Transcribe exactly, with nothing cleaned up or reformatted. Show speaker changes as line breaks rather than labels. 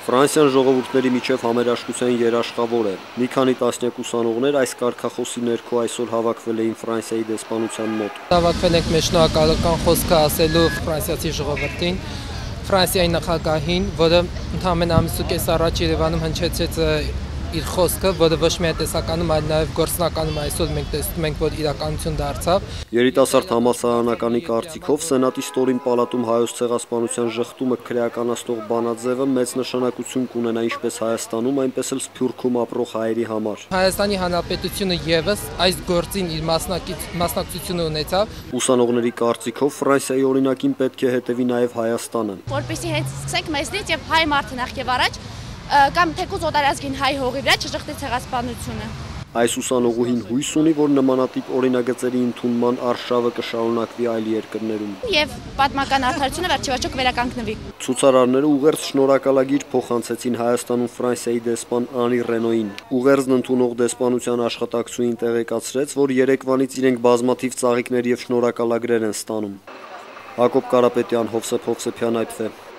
Ֆրանսիան ժողովուրդների միջև համերաշխության երաշխավոր է։ Մի քանի տասնյակ ուսանողներ այս կարգախոսի ներքո այսօր հավաքվել էին Ֆրանսիայի դեսպանության մոտ։
Հավաքվել ենք մեր շնորհակալական խոսքը ասելու ֆրանսիացի ժողովրդին, Ֆրանսիայի նախագահին, որը ընդամենը ամիս ու կես առաջ Երևանում հնչեցրեց իր խոսքը, որը ոչ միայն տեսականում, այլ նաև գործնականում այսօր մենք տեսնում ենք, որ իրականություն դարձավ։
Երիտասարդ համալսարանականի կարծիքով Սենատի ստորին պալատում Հայոց ցեղասպանության ժխտումը քրեականացնող բանաձևը մեծ նշանակություն կունենա ինչպես Հայաստանում, այնպես էլ Սփյուռքում ապրող հայերի համար։
Հայաստանի Հանրապետությունը եւս այս գործին իր մասնակցությունը ունեցավ։
Ուսանողների կարծիքով Ֆրանսիայի օրինակին պետք է հետևի նաև Հայաստանը։
Որպեսզի հենց սկսենք մեզնից եւ հայ մարդը նախ եւ առաջ կամ թեկուզ օտարազգին հայ հողի վրա չժխտի ցեղասպանությունը։
Այս ուսանողուհին հույս ունի, որ նմանատիպ օրինագծերի ընդունման արշավը կշարունակվի այլ երկրներում։
Եվ պատմական արդարությունը վերջիվերջո կվերականգնվի։
Ցուցարարները ուղերձ շնորհակալագիր փոխանցեցին Հայաստանում Ֆրանսիայի դեսպան Անի Ռենոյին։ Ուղերձն ընդունող դեսպանության աշխատակցուհին տեղեկացրեց, որ երեկվանից իրենք բազմաթիվ ծաղիկներ եւ շնորհակալագրեր են ստանում։ Հակոբ Կարապետյան, Հովսեփ Հովսեփյան, այ Փ